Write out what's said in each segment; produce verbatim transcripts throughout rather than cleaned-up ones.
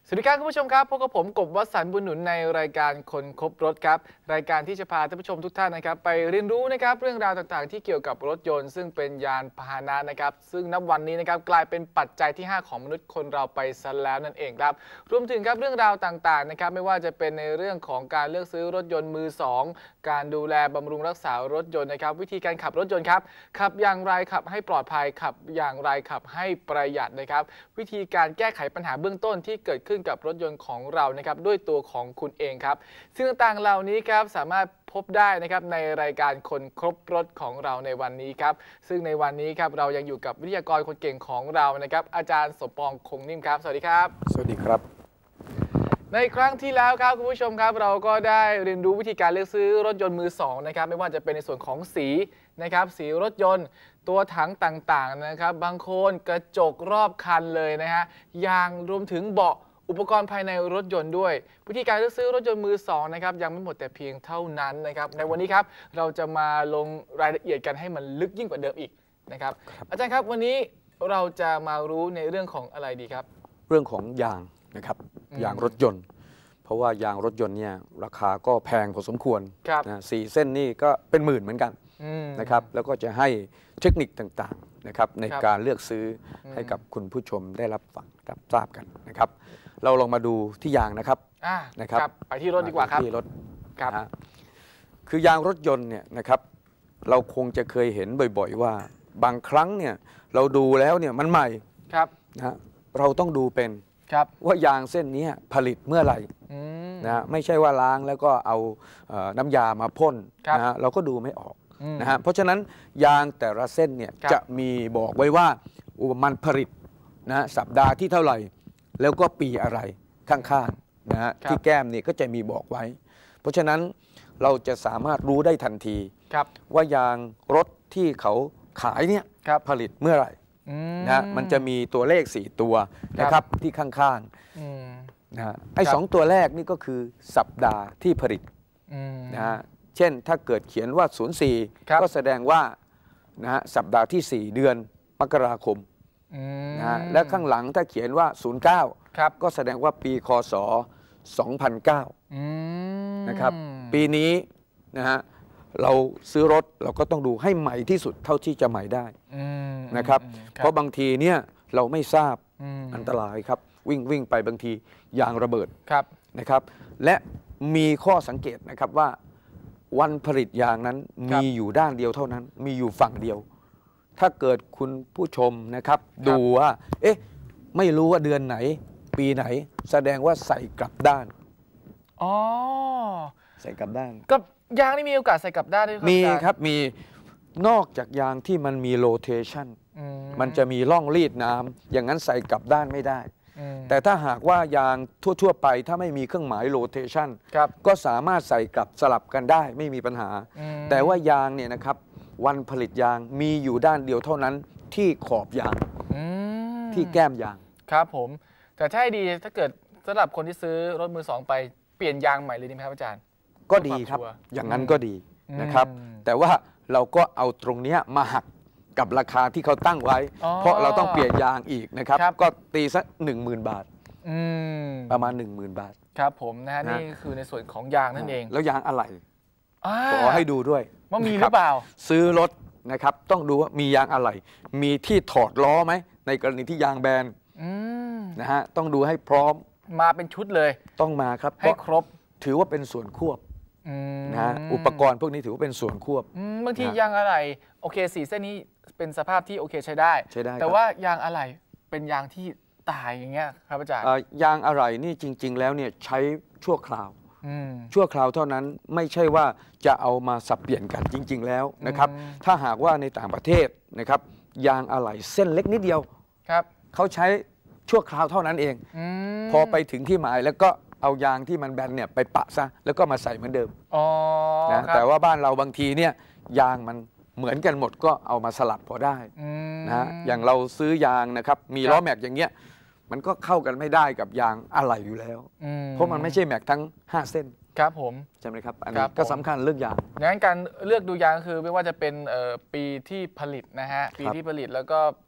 สวัสดีครับคุณผู้ชมครับพบกับผมกบวสันต์บุญหนุนในรายการคนครบรถครับรายการที่จะพาท่านผู้ชมทุกท่านนะครับไปเรียนรู้นะครับเรื่องราวต่างๆที่เกี่ยวกับรถยนต์ซึ่งเป็นยานพาหนะนะครับซึ่งนับวันนี้นะครับกลายเป็นปัจจัยที่ห้าของมนุษย์คนเราไปซะแล้วนั่นเองครับรวมถึงครับเรื่องราวต่างๆนะครับไม่ว่าจะเป็นในเรื่องของการเลือกซื้อรถยนต์มือสองการดูแลบำรุงรักษารถยนต์นะครับวิธีการขับรถยนต์ครับขับอย่างไรขับให้ปลอดภัยขับอย่างไรขับให้ประหยัดนะครับวิธีการแก้ไขปัญหาเบื้องต้นที่เกิดขึ้นกับรถยนต์ของเรานะครับด้วยตัวของคุณเองครับซึ่งต่างๆเหล่านี้ครับสามารถพบได้นะครับในรายการคนครบรถของเราในวันนี้ครับซึ่งในวันนี้ครับเรายังอยู่กับวิทยากรคนเก่งของเรานะครับอาจารย์สมปองคงนิ่มครับสวัสดีครับสวัสดีครับในครั้งที่แล้วครับคุณผู้ชมครับเราก็ได้เรียนรู้วิธีการเลือกซื้อรถยนต์มือสองนะครับไม่ว่าจะเป็นในส่วนของสีนะครับสีรถยนต์ตัวถังต่างๆนะครับบางคนกระจกรอบคันเลยนะฮะยางรวมถึงเบาะอุปกรณ์ภายในรถยนต์ด้วยวิธีการเลือกซื้อรถยนต์มือสองนะครับยังไม่หมดแต่เพียงเท่านั้นนะครับในวันนี้ครับเราจะมาลงรายละเอียดกันให้มันลึกยิ่งกว่าเดิมอีกนะครับอาจารย์ครับวันนี้เราจะมารู้ในเรื่องของอะไรดีครับเรื่องของยางนะครับยางรถยนต์เพราะว่ายางรถยนต์เนี่ยราคาก็แพงพอสมควรนะสี่เส้นนี่ก็เป็นหมื่นเหมือนกันนะครับแล้วก็จะให้เทคนิคต่างๆนะครับในการเลือกซื้อให้กับคุณผู้ชมได้รับฟังรับทราบกันนะครับเราลองมาดูที่ยางนะครับนะครับไปที่รถดีกว่าครับที่รถครับคือยางรถยนต์เนี่ยนะครับเราคงจะเคยเห็นบ่อยๆว่าบางครั้งเนี่ยเราดูแล้วเนี่ยมันใหม่นะเราต้องดูเป็นว่ายางเส้นนี้ผลิตเมื่อไหร่นะไม่ใช่ว่าล้างแล้วก็เอาน้ำยามาพ่นนะเราก็ดูไม่ออกนะฮะเพราะฉะนั้นยางแต่ละเส้นเนี่ยจะมีบอกไว้ว่ามันผลิตนะสัปดาห์ที่เท่าไหร่แล้วก็ปีอะไรข้างๆนะฮะที่แก้มนี่ก็จะมีบอกไว้เพราะฉะนั้นเราจะสามารถรู้ได้ทันทีว่ายางรถที่เขาขายเนี่ยผลิตเมื่อไหร่นะมันจะมีตัวเลขสี่ตัวนะครับที่ข้างๆนะไอ้สองตัวแรกนี่ก็คือสัปดาห์ที่ผลิตนะฮะเช่นถ้าเกิดเขียนว่าศูนย์สี่ก็แสดงว่านะฮะสัปดาห์ที่สี่เดือนมกราคมนะฮะและข้างหลังถ้าเขียนว่าศูนย์เก้าก็แสดงว่าปีคศสองพันเก้านะครับปีนี้นะฮะเราซื้อรถเราก็ต้องดูให้ใหม่ที่สุดเท่าที่จะใหม่ได้นะครับเพราะบางทีเนี่ยเราไม่ทราบอันตรายครับวิ่งวิ่งไปบางทียางระเบิดนะครับและมีข้อสังเกตนะครับว่าวันผลิตยางนั้นมีอยู่ด้านเดียวเท่านั้นมีอยู่ฝั่งเดียวถ้าเกิดคุณผู้ชมนะครับดูว่าเอ๊ะไม่รู้ว่าเดือนไหนปีไหนแสดงว่าใส่กลับด้านอ๋อใส่กลับด้านกับยางนี่มีโอกาสใส่กลับด้านด้วยมีครับมีนอกจากยางที่มันมีโรเทชันมันจะมีร่องรีดน้ำอย่างนั้นใส่กลับด้านไม่ได้แต่ถ้าหากว่ายางทั่วๆไปถ้าไม่มีเครื่องหมายโรเทชันก็สามารถใส่กลับสลับกันได้ไม่มีปัญหาแต่ว่ายางเนี่ยนะครับวันผลิตยางมีอยู่ด้านเดียวเท่านั้นที่ขอบยางที่แก้มยางครับผมแต่ถ้าให้ดีถ้าเกิดสำหรับคนที่ซื้อรถมือสองไปเปลี่ยนยางใหม่เลยดีไหมครับอาจารย์ก็ดีครับอย่างนั้นก็ดีนะครับแต่ว่าเราก็เอาตรงนี้มาหักกับราคาที่เขาตั้งไว้เพราะเราต้องเปลี่ยนยางอีกนะครับก็ตีสักหนึ่งหมื่นบาทประมาณหนึ่งหมื่นบาทครับผมนะฮะนี่คือในส่วนของยางนั่นเองแล้วยางอะไรขอให้ดูด้วยว่ามีหรือเปล่าซื้อรถนะครับต้องดูว่ามียางอะไรมีที่ถอดล้อไหมในกรณีที่ยางแบนนะฮะต้องดูให้พร้อมมาเป็นชุดเลยต้องมาครับให้ครบถือว่าเป็นส่วนควบนะฮะอุปกรณ์พวกนี้ถือว่าเป็นส่วนควบบางทียางอะไรโอเคสีเส้นนี้เป็นสภาพที่โอเคใช้ได้แต่ว่ายางอะไรเป็นยางที่ตายอย่างเงี้ยครับอาจารย์ยางอะไรนี่จริงๆแล้วเนี่ยใช้ชั่วคราวชั่วคราวเท่านั้นไม่ใช่ว่าจะเอามาสับเปลี่ยนกันจริงๆแล้วนะครับถ้าหากว่าในต่างประเทศนะครับยางอะไหล่เส้นเล็กนิดเดียวครับเขาใช้ชั่วคราวเท่านั้นเองพอไปถึงที่หมายแล้วก็เอายางที่มันแบนเนี่ยไปปะซะแล้วก็มาใส่เหมือนเดิมนะแต่ว่าบ้านเราบางทีเนี่ยยางมันเหมือนกันหมดก็เอามาสลับพอได้นะอย่างเราซื้อยางนะครับมีล้อแม็กอย่างเงี้ยมันก็เข้ากันไม่ได้กับยางอะไหล่อยู่แล้วเพราะมันไม่ใช่แม็กทั้งห้าเส้นครับผมใช่ไหมครับอันนี้ก็สำคัญเรื่องยางดังนั้นการเลือกดูยางคือไม่ว่าจะเป็นปีที่ผลิตนะฮะปีที่ผลิตแล้วก็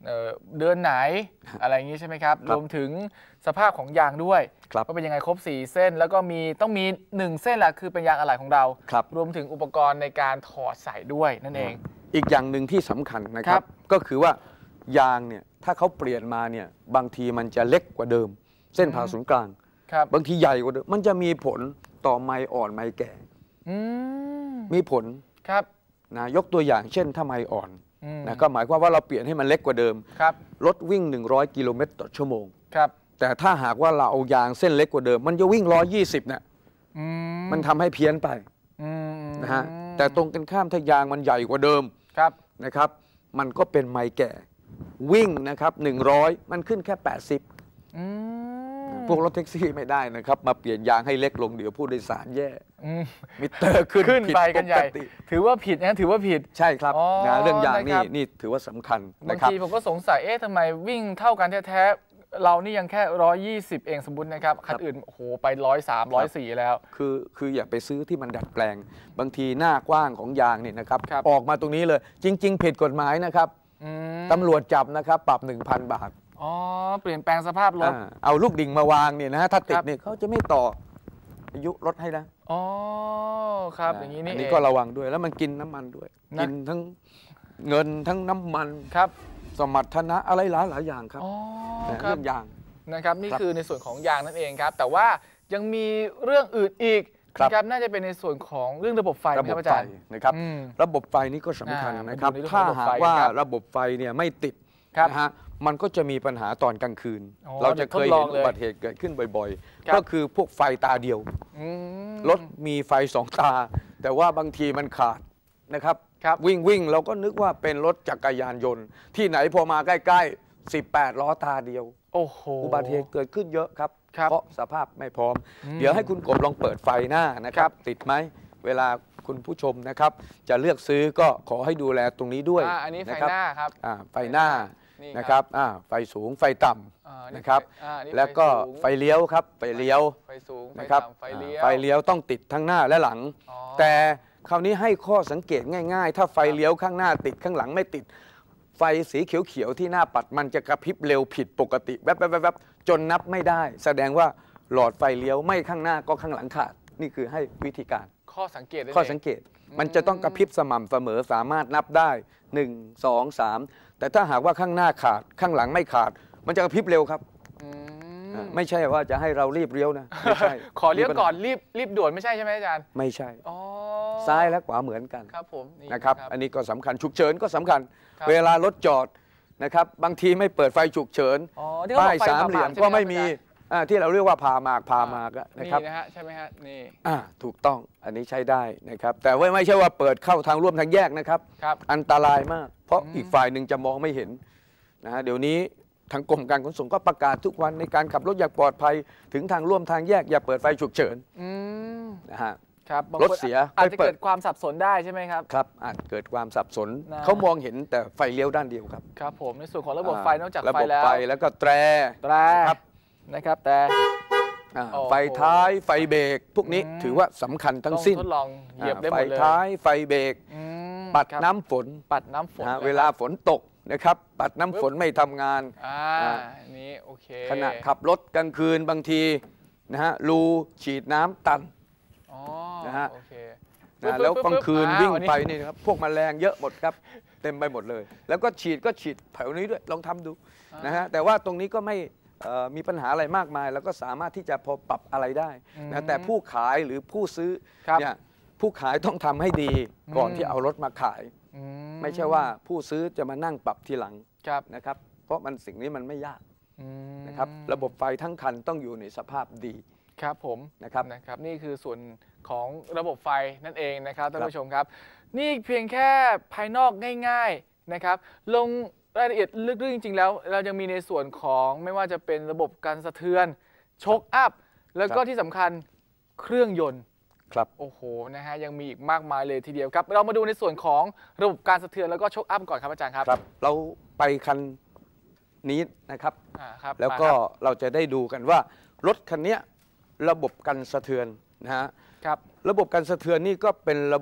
เอ่อเดือนไหนอะไรอย่างนี้ใช่ไหมครับรวมถึงสภาพของยางด้วยว่าเป็นยังไงครบสี่เส้นแล้วก็มีต้องมีหนึ่งเส้นแหละคือเป็นยางอะไหล่ของเรารวมถึงอุปกรณ์ในการถอดใส่ด้วยนั่นเองอีกอย่างหนึ่งที่สำคัญนะครับก็คือว่ายางเนี่ยถ้าเขาเปลี่ยนมาเนี่ยบางทีมันจะเล็กกว่าเดิมเส้นผ่าศูนย์กลางบางทีใหญ่กว่าเดิมมันจะมีผลต่อไม้อ่อนไม้แก่มีผลครับนะยกตัวอย่างเช่นถ้าไม้อ่อนนะก็หมายความว่าเราเปลี่ยนให้มันเล็กกว่าเดิมรถวิ่งหนึ่งร้อยกิโลเมตรต่อชั่วโมงแต่ถ้าหากว่าเราเอายางเส้นเล็กกว่าเดิมมันจะวิ่งหนึ่งร้อยยี่สิบเนี่ยมันทำให้เพี้ยนไปนะฮะแต่ตรงกันข้ามถ้ายางมันใหญ่กว่าเดิมนะครับมันก็เป็นไม้แก่วิ่งนะครับหนึ่งร้อยมันขึ้นแค่แปดสิบพวกรถแท็กซี่ไม่ได้นะครับมาเปลี่ยนยางให้เล็กลงเดี๋ยวผู้โดยสารแย่มิเตอร์ขึ้นขึ้นไปกันใหญ่ถือว่าผิดนะถือว่าผิดใช่ครับนะเรื่องยางนี่นี่ถือว่าสำคัญบางทีผมก็สงสัยเอ๊ะทำไมวิ่งเท่ากันแท้ๆเรานี่ยังแค่ร้อยยี่สิบเองสมบูรณ์นะครับคันอื่นโอ้โหไปร้อยสามร้อยสี่แล้วคือคืออย่าไปซื้อที่มันดัดแปลงบางทีหน้ากว้างของยางเนี่ยนะครับออกมาตรงนี้เลยจริงๆผิดกฎหมายนะครับตำรวจจับนะครับปรับ หนึ่งพัน บาทอ๋อเปลี่ยนแปลงสภาพรถเอาลูกดิ่งมาวางเนี่ยนะถ้าติดเนี่ยเขาจะไม่ต่ออายุรถให้นะอ๋อครับอย่างนี้นี่อันนี้ก็ระวังด้วยแล้วมันกินน้ำมันด้วยกินทั้งเงินทั้งน้ำมันครับสมรรถนะอะไรหลายหลายอย่างครับเรื่องยางนะครับนี่คือในส่วนของยางนั่นเองครับแต่ว่ายังมีเรื่องอื่นอีกนะครับน่าจะเป็นในส่วนของเรื่องระบบไฟครับอาจารย์นะครับระบบไฟนี้ก็สำคัญนะครับถ้าหากว่าระบบไฟเนี่ยไม่ติดนะฮะมันก็จะมีปัญหาตอนกลางคืนเราจะเคยเห็นอุบัติเหตุเกิดขึ้นบ่อยๆก็คือพวกไฟตาเดียวรถมีไฟสองตาแต่ว่าบางทีมันขาดนะครับวิ่งวิ่งเราก็นึกว่าเป็นรถจักรยานยนต์ที่ไหนพอมาใกล้ๆสิบแปดล้อตาเดียวโอ้โหอุบัติเหตุเกิดขึ้นเยอะครับเพราะสภาพไม่พร้อมเดี๋ยวให้คุณกบลองเปิดไฟหน้านะครับติดไหมเวลาคุณผู้ชมนะครับจะเลือกซื้อก็ขอให้ดูแลตรงนี้ด้วยอันนี้ไฟหน้าครับไฟหน้านะครับไฟสูงไฟต่ำนะครับแล้วก็ไฟเลี้ยวครับไฟเลี้ยวไฟสูงนะครับไฟเลี้ยวต้องติดทั้งหน้าและหลังแต่คราวนี้ให้ข้อสังเกตง่ายๆถ้าไฟเลี้ยวข้างหน้าติดข้างหลังไม่ติดไฟสีเขียวๆที่หน้าปัดมันจะกระพริบเร็วผิดปกติแวบๆๆจนนับไม่ได้แสดงว่าหลอดไฟเลี้ยวไม่ข้างหน้าก็ข้างหลังขาดนี่คือให้วิธีการข้อสังเกตข้อสังเกตมันจะต้องกระพริบสม่ำเสมอสามารถนับได้หนึ่ง สอง สามแต่ถ้าหากว่าข้างหน้าขาดข้างหลังไม่ขาดมันจะกระพริบเร็วครับไม่ใช่ว่าจะให้เรารีบเลี้ยวนะไม่ใช่ขอเลี้ยวก่อนรีบรีบด่วนไม่ใช่ใช่ไหมอาจารย์ไม่ใช่ซ้ายและขวาเหมือนกันครับผมนะครับอันนี้ก็สำคัญฉุกเฉินก็สำคัญเวลารถจอดนะครับบางทีไม่เปิดไฟฉุกเฉินป้ายสามเหลี่ยมก็ไม่มีที่เราเรียกว่าพามาพามาก็นะครับนี่นะฮะใช่ไหมฮะนี่อ่าถูกต้องอันนี้ใช้ได้นะครับแต่ว่าไม่ใช่ว่าเปิดเข้าทางร่วมทางแยกนะครับอันตรายมากเพราะอีกฝ่ายหนึ่งจะมองไม่เห็นนะฮะเดี๋ยวนี้ทางกรมการขนส่งก็ประกาศทุกวันในการขับรถอย่างปลอดภัยถึงทางร่วมทางแยกอย่าเปิดไฟฉุกเฉินนะฮะรถเสียอาจจะเกิดความสับสนได้ใช่ไหมครับครับอาจเกิดความสับสนเขามองเห็นแต่ไฟเลี้ยวด้านเดียวครับครับผมในส่วนของระบบไฟนอกจากไฟแล้วระบบไฟแล้วก็แตรแตรครับนะครับแต่ไฟท้ายไฟเบรกพวกนี้ถือว่าสำคัญทั้งสิ้นทดลองเหยียบได้หมดเลยไฟท้ายไฟเบรกปัดน้ำฝนปัดน้ำฝนเวลาฝนตกนะครับปัดน้ำฝนไม่ทำงานอ่านี้โอเคขณะขับรถกลางคืนบางทีนะฮะรูฉีดน้ำตันนะฮะแล้วกลางคืนวิ่งไปนี่ครับพวกแมลงเยอะหมดครับเต็มไปหมดเลยแล้วก็ฉีดก็ฉีดแถวนี้ด้วยลองทำดูนะฮะแต่ว่าตรงนี้ก็ไม่มีปัญหาอะไรมากมายแล้วก็สามารถที่จะพอปรับอะไรได้นะแต่ผู้ขายหรือผู้ซื้อเนี่ยผู้ขายต้องทำให้ดีก่อนที่เอารถมาขายไม่ใช่ว่าผู้ซื้อจะมานั่งปรับทีหลังนะครับเพราะมันสิ่งนี้มันไม่ยากนะครับระบบไฟทั้งคันต้องอยู่ในสภาพดีครับผมนะครับนะครับนี่คือส่วนของระบบไฟนั่นเองนะครับท่านผู้ชมครับนี่เพียงแค่ภายนอกง่ายๆนะครับลงรายละเอียดลึกๆจริงๆแล้วเรายังมีในส่วนของไม่ว่าจะเป็นระบบการสะเทือนโชคอัพแล้วก็ที่สำคัญเครื่องยนต์ครับโอ้โหนะฮะยังมีอีกมากมายเลยทีเดียวครับเรามาดูในส่วนของระบบการสะเทือนแล้วก็โชคอัพก่อนครับอาจารย์ครับครับเราไปคันนี้นะครับแล้วก็เราจะได้ดูกันว่ารถคันนี้ระบบกันสะเทือนนะฮะครับระบบกันสะเทือนนี่ก็เป็นระบบ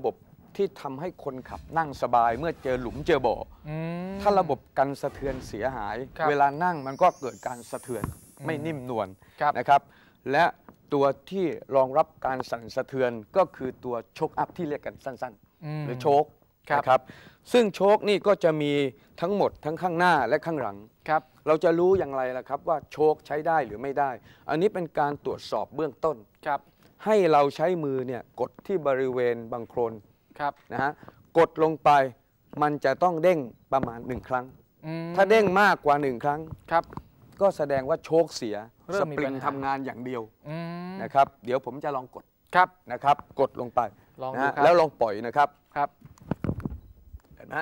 ที่ทำให้คนขับนั่งสบายเมื่อเจอหลุมเจอบ่อถ้าระบบกันสะเทือนเสียหายเวลานั่งมันก็เกิดการสะเทือนไม่นิ่มนวลนะครับและตัวที่รองรับการสั่นสะเทือนก็คือตัวโชคอัพที่เรียกกันสั้นๆหรือโชคนะครับซึ่งโชคนี่ก็จะมีทั้งหมดทั้งข้างหน้าและข้างหลังครับเราจะรู้อย่างไรล่ะครับว่าโชคใช้ได้หรือไม่ได้อันนี้เป็นการตรวจสอบเบื้องต้นครับให้เราใช้มือเนี่ยกดที่บริเวณบังโคลนครับนะฮะกดลงไปมันจะต้องเด้งประมาณหนึ่งครั้งถ้าเด้งมากกว่าหนึ่งครั้งครับก็แสดงว่าโชคเสียสปริงทำงานอย่างเดียวนะครับเดี๋ยวผมจะลองกดครับนะครับกดลงไปนะแล้วลองปล่อยนะครับครับเห็นไหม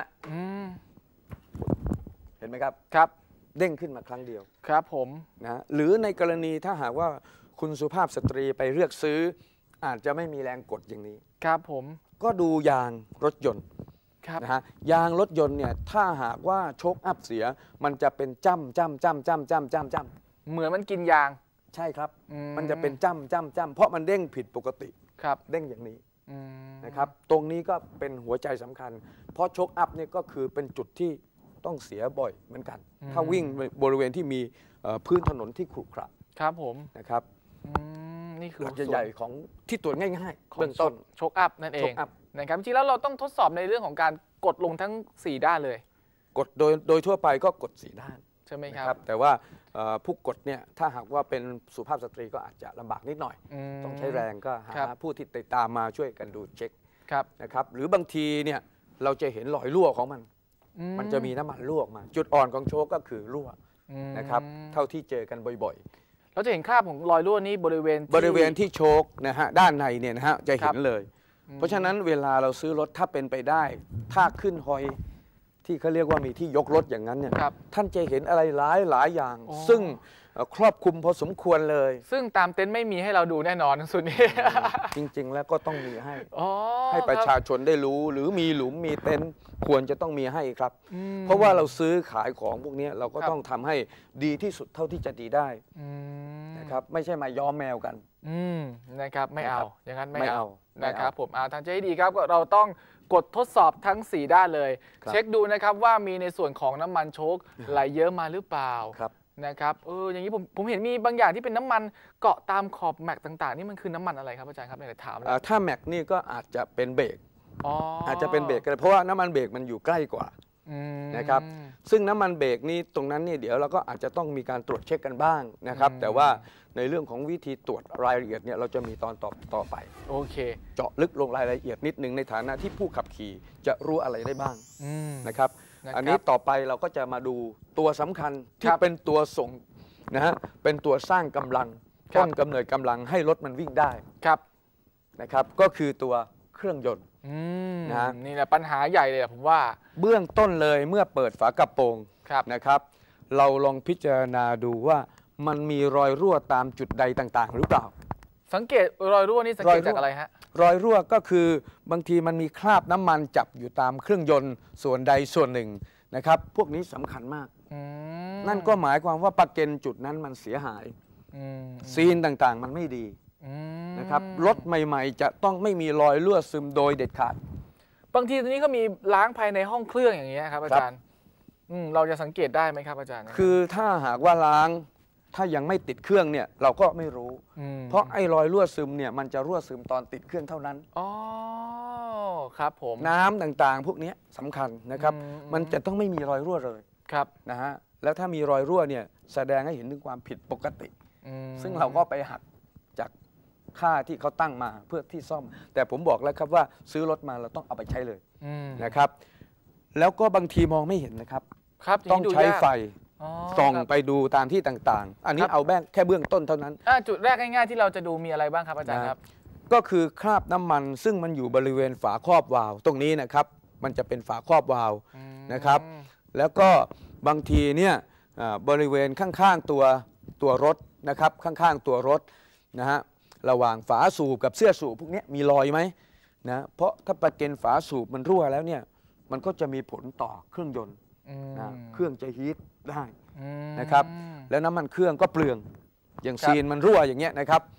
เห็นไหมครับครับเด้งขึ้นมาครั้งเดียวครับผมนะหรือในกรณีถ้าหากว่าคุณสุภาพสตรีไปเลือกซื้ออาจจะไม่มีแรงกดอย่างนี้ครับผมก็ดูยางรถยนต์นะฮะยางรถยนต์เนี่ยถ้าหากว่าโชคอัพเสียมันจะเป็นจ้ำจ้ำจ้ำจ้ำจ้ำจ้ำจ้ำเหมือนมันกินยางใช่ครับมันจะเป็นจ้ำจ้ำจ้ำเพราะมันเด้งผิดปกติครับเด้งอย่างนี้นะครับตรงนี้ก็เป็นหัวใจสำคัญเพราะโชคอัพเนี่ยก็คือเป็นจุดที่ต้องเสียบ่อยเหมือนกันถ้าวิ่งบริเวณที่มีพื้นถนนที่ขรุขระครับผมนะครับนี่คือหลักใหญ่ๆของที่ตรวจง่ายๆเบื้องต้นโชคอัพนั่นเองนะครับจริงๆแล้วเราต้องทดสอบในเรื่องของการกดลงทั้งสี่ด้านเลยกดโดยโดยทั่วไปก็กดสี่ด้านใช่ไหมครับแต่ว่าผู้กดเนี่ยถ้าหากว่าเป็นสุภาพสตรีก็อาจจะลำบากนิดหน่อยต้องใช้แรงก็หาผู้ที่ติดตามมาช่วยกันดูเช็คนะครับหรือบางทีเนี่ยเราจะเห็นรอยรั่วของมันมันจะมีน้ำมันรั่วออกมาจุดอ่อนของโชคก็คือรั่วนะครับเท่าที่เจอกันบ่อยๆเราจะเห็นคราบของรอยรั่วนี้บริเวณบริเวณที่โชคนะฮะด้านในเนี่ยนะฮะจะเห็นเลยเพราะฉะนั้นเวลาเราซื้อรถถ้าเป็นไปได้ถ้าขึ้นฮอยที่เขาเรียกว่ามีที่ยกรถอย่างนั้นเนี่ยท่านจะเห็นอะไรหลายหลายอย่างซึ่งครอบคลุมพอสมควรเลยซึ่งตามเต็นท์ไม่มีให้เราดูแน่นอนสุดนี้จริงๆแล้วก็ต้องมีให้ให้ประชาชนได้รู้หรือมีหลุมมีเต็นท์ควรจะต้องมีให้ครับเพราะว่าเราซื้อขายของพวกนี้เราก็ต้องทำให้ดีที่สุดเท่าที่จะดีได้นะครับไม่ใช่มาย้อมแมวกันนะครับไม่เอาอย่างนั้นไม่เอานะครับผมเอาทางจะให้ดีครับเราต้องกดทดสอบทั้งสี่ด้านเลยเช็คดูนะครับว่ามีในส่วนของน้ำมันโชคไหลเยอะมาหรือเปล่านะครับเอออย่างนี้ผมผมเห็นมีบางอย่างที่เป็นน้ำมันเกาะตามขอบแม็กต่างๆนี่มันคือน้ำมันอะไรครับอาจารย์ครับอยากถามถ้าแม็กนี่ก็อาจจะเป็นเบรกอาจจะเป็นเบรกก็ได้เพราะว่าน้ำมันเบรกมันอยู่ใกล้กว่านะครับซึ่งน้ำมันเบรกนี้ตรงนั้นนี่เดี๋ยวเราก็อาจจะต้องมีการตรวจเช็คกันบ้างนะครับแต่ว่าในเรื่องของวิธีตรวจรายละเอียดเนี่ยเราจะมีตอนต่อต่อไปโอเคเจาะลึกลงรายละเอียดนิดนึงในฐานะที่ผู้ขับขี่จะรู้อะไรได้บ้างนะครับอันนี้ต่อไปเราก็จะมาดูตัวสำคัญที่เป็นตัวส่งนะฮะเป็นตัวสร้างกำลังต้นกำเนิดกำลังให้รถมันวิ่งได้ครับนะครับก็คือตัวเครื่องยนต์นะนี่แหละปัญหาใหญ่เลยผมว่าเบื้องต้นเลยเมื่อเปิดฝากระโปรงนะครับเราลองพิจารณาดูว่ามันมีรอยรั่วตามจุดใดต่างๆหรือเปล่าสังเกตรอยรั่วนี่สังเกตจากอะไรฮะรอยรั่วก็คือบางทีมันมีคราบน้ำมันจับอยู่ตามเครื่องยนต์ส่วนใดส่วนหนึ่งนะครับพวกนี้สำคัญมากนั่นก็หมายความว่าประเก็นจุดนั้นมันเสียหายซีนต่างๆมันไม่ดีนะครับรถใหม่ๆจะต้องไม่มีรอยรั่วซึมโดยเด็ดขาดบางทีตรงนี้ก็มีล้างภายในห้องเครื่องอย่างเงี้ยครับอาจารย์เราจะสังเกตได้ไหมครับอาจารย์คือถ้าหากว่าล้างถ้ายังไม่ติดเครื่องเนี่ยเราก็ไม่รู้เพราะไอ้รอยรั่วซึมเนี่ยมันจะรั่วซึมตอนติดเครื่องเท่านั้นอ๋อครับผมน้ำต่างๆพวกนี้สำคัญนะครับมันจะต้องไม่มีรอยรั่วเลยครับนะฮะแล้วถ้ามีรอยรั่วเนี่ยแสดงให้เห็นถึงความผิดปกติซึ่งเราก็ไปหักจากค่าที่เขาตั้งมาเพื่อที่ซ่อมแต่ผมบอกแล้วครับว่าซื้อรถมาเราต้องเอาไปใช้เลยนะครับแล้วก็บางทีมองไม่เห็นนะครับต้องใช้ไฟส่องไปดูตามที่ต่างๆอันนี้เอาแค่แค่เบื้องต้นเท่านั้นจุดแรกง่ายๆที่เราจะดูมีอะไรบ้างครับอาจารย์ครับก็คือคราบน้ำมันซึ่งมันอยู่บริเวณฝาครอบวาล์วตรงนี้นะครับมันจะเป็นฝาครอบวาล์วนะครับแล้วก็บางทีเนี่ยบริเวณข้างๆตัวตัวรถนะครับข้างๆตัวรถนะฮะระหว่างฝาสูบกับเสื้อสูบพวกนี้มีรอยไหมนะเพราะถ้าประเก็นฝาสูบมันรั่วแล้วเนี่ยมันก็จะมีผลต่อเครื่องยนต์นะเครื่องจะฮีทได้นะครับแล้วน้ำมันเครื่องก็เปลืองอย่างซีนมันรั่วอย่างเงี้ยนะครับ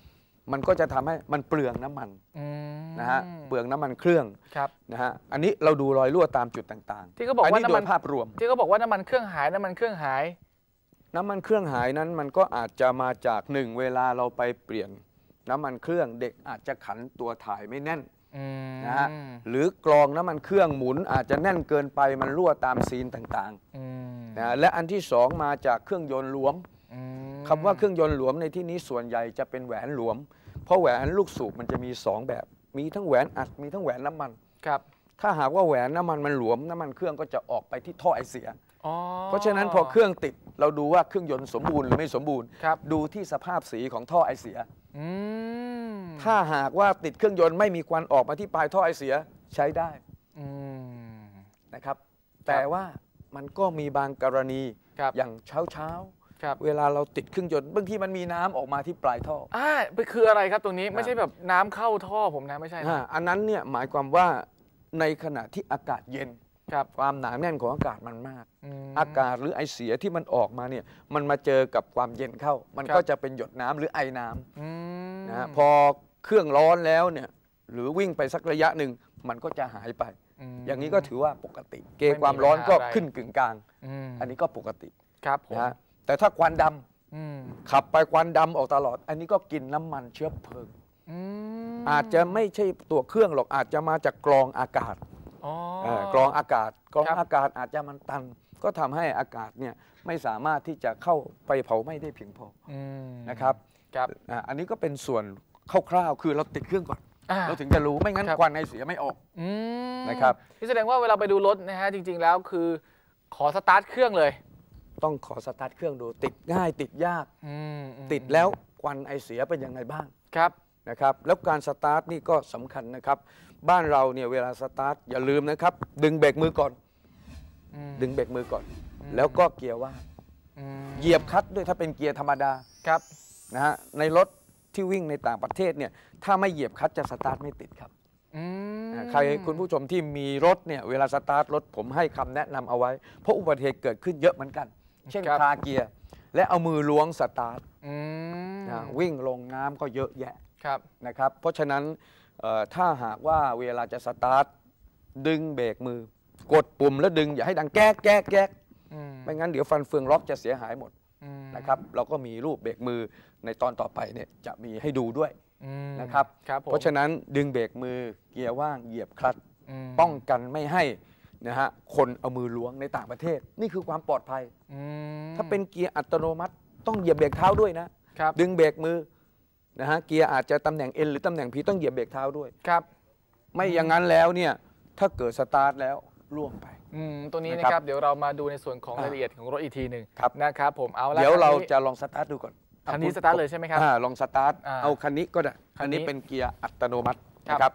มันก็จะทำให้มันเปลืองน้ำมันนะฮะเปลืองน้ำมันเครื่องนะฮะอันนี้เราดูรอยรั่วตามจุดต่างๆที่เขาบอกว่าน้ำมันภาพรวมที่เขาบอกว่าน้ำมันเครื่องหายน้ำมันเครื่องหายน้ำมันเครื่องหายนั้นมันก็อาจจะมาจากหนึ่งเวลาเราไปเปลี่ยนน้ำมันเครื่องเด็กอาจจะขันตัวถ่ายไม่แน่นนะฮะหรือกรองน้ำมันเครื่องหมุนอาจจะแน่นเกินไปมันรั่วตามซีนต่างๆนะและอันที่สองมาจากเครื่องยนต์หลวมคำว่าเครื่องยนต์หลวมในที่นี้ส่วนใหญ่จะเป็นแหวนหลวมเพราะแหวนลูกสูบมันจะมีสองแบบมีทั้งแหวนอัดมีทั้งแหวนน้ำมันครับถ้าหากว่าแหวนน้ำมันมันหลวมน้ำมันเครื่องก็จะออกไปที่ท่อไอเสียเพราะฉะนั้นพอเครื่องติดเราดูว่าเครื่องยนต์สมบูรณ์หรือไม่สมบูรณ์ดูที่สภาพสีของท่อไอเสียถ้าหากว่าติดเครื่องยนต์ไม่มีควันออกมาที่ปลายท่อไอเสียใช้ได้นะครับแต่ว่ามันก็มีบางกรณีอย่างเช้าเช้าเวลาเราติดเครื่องยนต์บางทีมันมีน้ำออกมาที่ปลายท่ออ่าคืออะไรครับตรงนี้ไม่ใช่แบบน้ำเข้าท่อผมนะไม่ใช่อันนั้นเนี่ยหมายความว่าในขณะที่อากาศเย็นความหนาแน่นของอากาศมันมากอากาศหรือไอเสียที่มันออกมาเนี่ยมันมาเจอกับความเย็นเข้ามันก็จะเป็นหยดน้ำหรือไอน้ำนะพอเครื่องร้อนแล้วเนี่ยหรือวิ่งไปสักระยะหนึ่งมันก็จะหายไปอย่างนี้ก็ถือว่าปกติเกณฑ์ความร้อนก็ขึ้นกึ่งกลางอันนี้ก็ปกตินะแต่ถ้าควันดำขับไปควันดำออกตลอดอันนี้ก็กินน้ำมันเชื้อเพลิงอาจจะไม่ใช่ตัวเครื่องหรอกอาจจะมาจากกรองอากาศกรองอากาศกรองอากาศอาจจะมันตันก็ทำให้อากาศเนี่ยไม่สามารถที่จะเข้าไปเผาไหม้ได้เพียงพอนะครับอันนี้ก็เป็นส่วนคร่าวๆคือเราติดเครื่องก่อนเราถึงจะรู้ไม่งั้นควันไอเสียไม่ออกนะครับนี่แสดงว่าเวลาไปดูรถนะฮะจริงๆแล้วคือขอสตาร์ทเครื่องเลยต้องขอสตาร์ทเครื่องดูติดง่ายติดยากติดแล้วควันไอเสียเป็นยังไงบ้างครับนะครับแล้วการสตาร์ทนี่ก็สำคัญนะครับบ้านเราเนี่ยเวลาสตาร์ทอย่าลืมนะครับดึงเบรกมือก่อนดึงเบรกมือก่อนแล้วก็เกียร์ว่างเหยียบคลัตช์ด้วยถ้าเป็นเกียร์ธรรมดาครับนะฮะในรถที่วิ่งในต่างประเทศเนี่ยถ้าไม่เหยียบคลัตช์จะสตาร์ทไม่ติดครับใครคุณผู้ชมที่มีรถเนี่ยเวลาสตาร์ทรถผมให้คำแนะนำเอาไว้เพราะอุบัติเหตุเกิดขึ้นเยอะเหมือนกันเช่นคาเกียร์และเอามือล้วงสตาร์ทวิ่งลงน้ำก็เยอะแยะนะครับเพราะฉะนั้นถ้าหากว่าเวลาจะสตาร์ทดึงเบรกมือกดปุ่มแล้วดึงอย่าให้ดังแก๊กแก๊กแก๊กไม่งั้นเดี๋ยวฟันเฟืองล็อกจะเสียหายหมดนะครับเราก็มีรูปเบรกมือในตอนต่อไปเนี่ยจะมีให้ดูด้วยนะครับเพราะฉะนั้นดึงเบรกมือเกียร์ว่างเหยียบคลัตช์ป้องกันไม่ให้นะฮะคนเอามือล้วงในต่างประเทศนี่คือความปลอดภัยถ้าเป็นเกียร์อัตโนมัติต้องเหยียบเบรกเท้าด้วยนะดึงเบรกมือนะฮะเกียร์อาจจะตำแหน่ง N หรือตำแหน่ง P ต้องเหยียบเบรกเท้าด้วยครับไม่อย่างนั้นแล้วเนี่ยถ้าเกิดสตาร์ทแล้วล่วงไปตัวนี้นะครับเดี๋ยวเรามาดูในส่วนของรายละเอียดของรถอีกทีหนึ่งนะครับผมเอาละเดี๋ยวเราจะลองสตาร์ทดูก่อนคันนี้สตาร์ทเลยใช่ไหมครับลองสตาร์ทเอาคันนี้ก็ได้คันนี้เป็นเกียร์อัตโนมัตินะครับ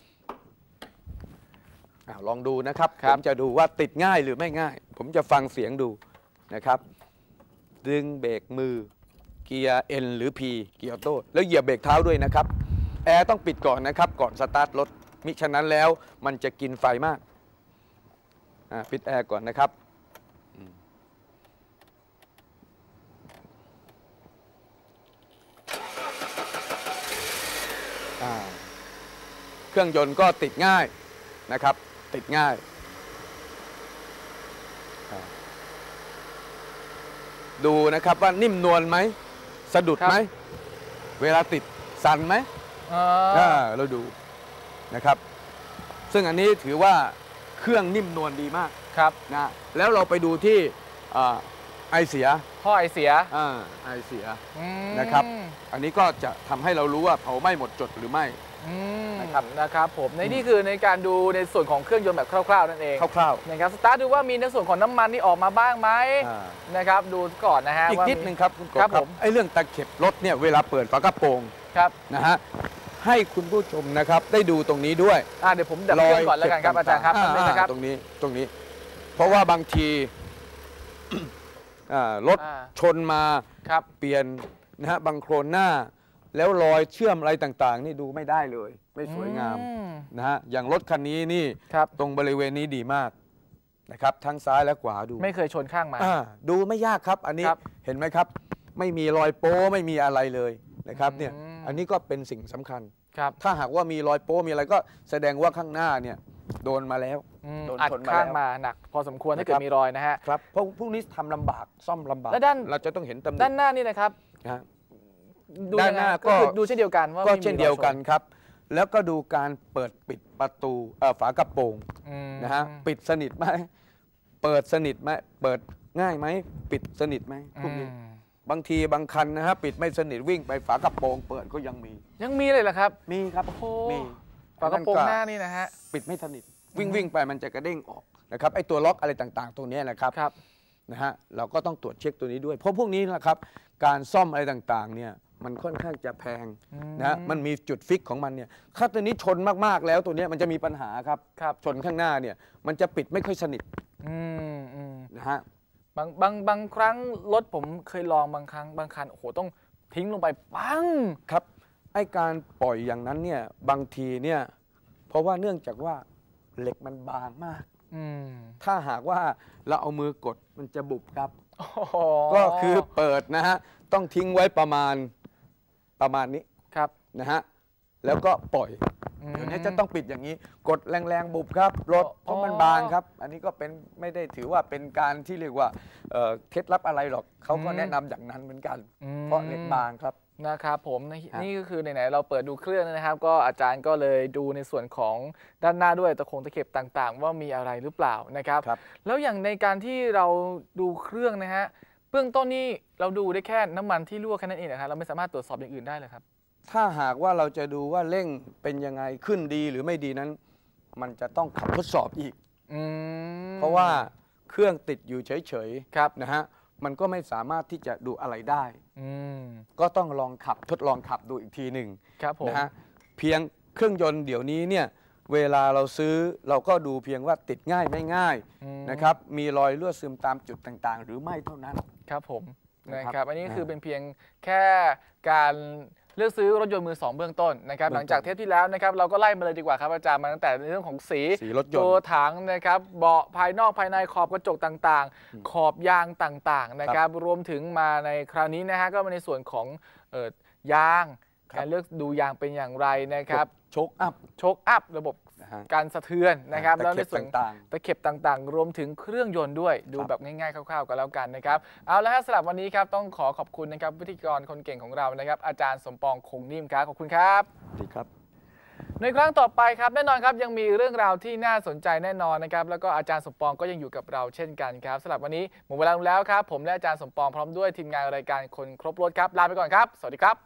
ลองดูนะครับผมจะดูว่าติดง่ายหรือไม่ง่ายผมจะฟังเสียงดูนะครับดึงเบรกมือเกียร์ N หรือ P เกียร์ออโต้แล้วเหยียบเบรกเท้าด้วยนะครับแอร์ต้องปิดก่อนนะครับก่อนสตาร์ทรถมิฉะนั้นแล้วมันจะกินไฟมากปิดแอร์ก่อนนะครับเครื่องยนต์ก็ติดง่ายนะครับติดง่ายดูนะครับว่านิ่มนวลไหมสะดุดไหมเวลาติดสั่นไหมเราดูนะครับซึ่งอันนี้ถือว่าเครื่องนิ่มนวลดีมากครับนะแล้วเราไปดูที่ไอเสียท่อไอเสียไอเสียนะครับอันนี้ก็จะทำให้เรารู้ว่าเผาไหม้หมดจดหรือไม่นะครับนะครับผมในนี่คือในการดูในส่วนของเครื่องยนต์แบบคร่าวๆนั่นเองคร่าวๆนะครับสตาร์ทดูว่ามีในส่วนของน้ำมันที่ออกมาบ้างไหมนะครับดูก่อนนะฮะอีกนิดนึงครับครับผมไอ้เรื่องตะเข็บรถเนี่ยเวลาเปิดฝากระโปรงครับนะฮะให้คุณผู้ชมนะครับได้ดูตรงนี้ด้วยเดี๋ยวผมดับเครื่องก่อนแล้วกันครับอาจารย์ครับตรงนี้ตรงนี้เพราะว่าบางทีรถชนมาเปลี่ยนนะฮะบังโครนหน้าแล้วรอยเชื่อมอะไรต่างๆนี่ดูไม่ได้เลยไม่สวยงามนะฮะอย่างรถคันนี้นี่ตรงบริเวณนี้ดีมากนะครับทั้งซ้ายและขวาดูไม่เคยชนข้างมาดูไม่ยากครับอันนี้เห็นไหมครับไม่มีรอยโป้ไม่มีอะไรเลยนะครับเนี่ยอันนี้ก็เป็นสิ่งสำคัญครับถ้าหากว่ามีรอยโป้มีอะไรก็แสดงว่าข้างหน้าเนี่ยโดนมาแล้วอืมโดนอัดชนมาข้างแล้วมาหนักพอสมควรถ้าเกินะคดรับมีรอยนะฮะครับเพราะพวกนี้ทำลำบากซ่อมลำบากแล้วด้านเราจะต้องเห็นตำหนิด้านหน้านี่นะครับนะฮะดูด้านยังไงหน้าก็ก็คือดูเช่นเดียวกันว่าก็ไม่มีเช่นเดียวกันรอชครับ แล้วก็ดูการเปิดปิดประตูเอ่อฝากระโปรงอืมนะฮะปิดสนิทไหมเปิดสนิทไหมเปิดง่ายไหมปิดสนิทไหมพวกนี้อืมบางทีบางคันนะฮะปิดไม่สนิทวิ่งไปฝากระโปรงเปิดก็ยังมียังมีเลยเหรอครับมีครับโอ้โหมีฝากระโปรงอัหน้านี่นะฮะปิดไม่สนิทวิ่งวิ่งไปมันจะกระเด้งออกนะครับไอ้ตัวล็อกอะไรต่างๆ ตรงนี้นะครับครับนะฮะเราก็ต้องตรวจเช็คตัวนี้ด้วย เพราะพวกนี้นะครับการซ่อมอะไรต่างๆเนี่ยมันค่อนข้างจะแพงอืมนะฮะมันมีจุดฟิกของมันเนี่ยถ้าตัวนี้ชนมากๆแล้วตัวเนี้ยมันจะมีปัญหาครับครับชนข้างหน้าเนี่ยมันจะปิดไม่ค่อยสนิทอืมอืมนะฮะบางบางบางครั้งรถผมเคยลองบางครั้งบางคันโอ้โหต้องทิ้งลงไปปังครับไอ้การปล่อยอย่างนั้นเนี่ยบางทีเนี่ยเพราะว่าเนื่องจากว่าเหล็กมันบางมากอืมถ้าหากว่าเราเอามือกดมันจะบุบครับโอ้โหก็คือเปิดนะฮะต้องทิ้งไว้ประมาณประมาณนี้ครับนะฮะแล้วก็ปล่อยอืมเดี๋ยวนี้จะต้องปิดอย่างนี้ กดแรงๆบุบครับรถเพราะมันอ๋อบางครับ อันนี้ก็เป็นไม่ได้ถือว่าเป็นการที่เรียกว่าเอ่อเคล็ดลับอะไรหรอกเขาก็อืมแนะนำอย่างนั้นเหมือนกันอืมเพราะเหล็กบางครับนะครับผมนี่ฮะนี่ก็คือไหนๆเราเปิดดูเครื่องนะครับ ก็อาจารย์ก็เลยดูในส่วนของด้านหน้าด้วยตะคงตะเข็บต่างๆ ว่ามีอะไรหรือเปล่านะครับครับแล้วอย่างในการที่เราดูเครื่องนะฮะเบื้องต้นนี่เราดูได้แค่น้ำมันที่รั่วแค่นั้นเองนะครับเราไม่สามารถตรวจสอบอย่างอื่นได้เลยครับถ้าหากว่าเราจะดูว่าเร่งเป็นยังไงขึ้นดีหรือไม่ดีนั้น มันจะต้องขับทดสอบอีกอืมเพราะว่าเครื่องติดอยู่เฉยครับๆนะฮะมันก็ไม่สามารถที่จะดูอะไรได้อืมก็ต้องลองขับทดลองขับดูอีกทีหนึ่งครับผมนะฮะเพียงเครื่องยนต์เดี๋ยวนี้เนี่ยเวลาเราซื้อเราก็ดูเพียงว่าติดง่ายไม่ง่ายอืมนะครับมีรอยรั่วซึมตามจุดต่างๆ หรือไม่เท่านั้นครับผมนะนะครับครับอันนี้ก็คือนะเป็นเพียงแค่การเลือกซื้อรถยนต์มือสองเบื้องต้นนะครับเบื้หองต้นลังจากเทปที่แล้วนะครับเราก็ไล่มาเลยดีกว่าครับอาจารย์มาตั้งแต่ในเรื่องของสีสีรถยนต์ตัวถังนะครับเบาะภายนอกภายในขอบกระจกต่างๆ ขอบยางต่างๆนะครับรวมถึงมาในคราวนี้นะฮะก็มาในส่วนของเอ่อยางครับการเลือกดูยางเป็นอย่างไรนะครับโชคอัพโชคอัพระบบนะฮะการสะเทือนนะครับตะแล้วเข็ในบส่วนต่างตะเข็บต่างๆ รวมถึงเครื่องยนต์ด้วยดูครับแบบง่ายๆคร่าวๆกันแล้วกันนะครับเอาละฮะสำหรับวันนี้ครับต้องขอขอบคุณนะครับวิทยากรคนเก่งของเรานะครับอาจารย์สมปองคงนิ่มครับขอบคุณครับๆดีครับในครั้งต่อไปครับแน่นอนครับยังมีเรื่องราวที่น่าสนใจแน่นอนนะครับแล้วก็อาจารย์สมปองก็ยังอยู่กับเราเช่นกันครับสำหรับวันนี้หมดเวลาลงแล้วครับผมและอาจารย์สมปองพร้อมด้วยทีมงานรายการคนครบรถครับลาไปก่อนครับสวัสดีครับ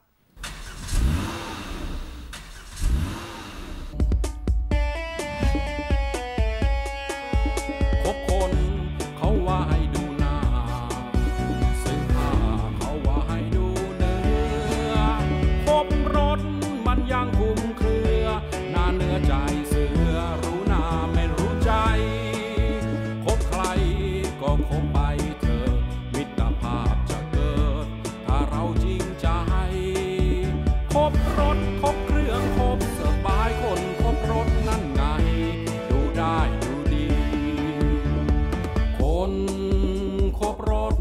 คบคนเขาว่าให้ดูหน้าซึ่งผ้าเขาว่าให้ดูเนื้อคบรถมันยังคลุมเครือหน้าเนื้อใจเสือรู้หน้าไม่รู้ใจคบใครก็คบไปเถอะมิตรภาพจะเกิดถ้าเราจริงใจคบรถคบเครื่องคบสบายคนคบรถนั่นไงดูได้ดูดี คนคบรถ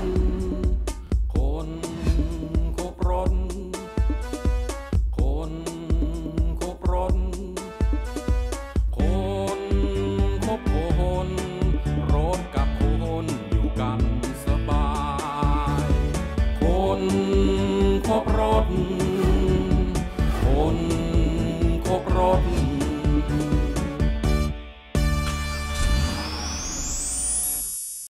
คนคบรถ คนคบรถ คนคบคน รถกับคนอยู่กันสบาย คนคบรถ คนคบรถ